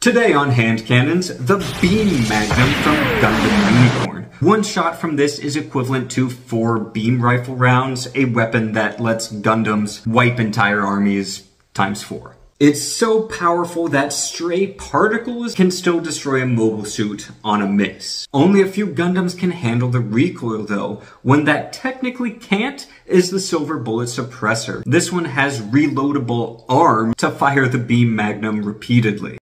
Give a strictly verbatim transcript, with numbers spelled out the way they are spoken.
Today on Hand Cannons, the Beam Magnum from Gundam Unicorn. One shot from this is equivalent to four beam rifle rounds, a weapon that lets Gundams wipe entire armies times four. It's so powerful that stray particles can still destroy a mobile suit on a miss. Only a few Gundams can handle the recoil though. One that technically can't is the Silver Bullet Suppressor. This one has reloadable arm to fire the Beam Magnum repeatedly.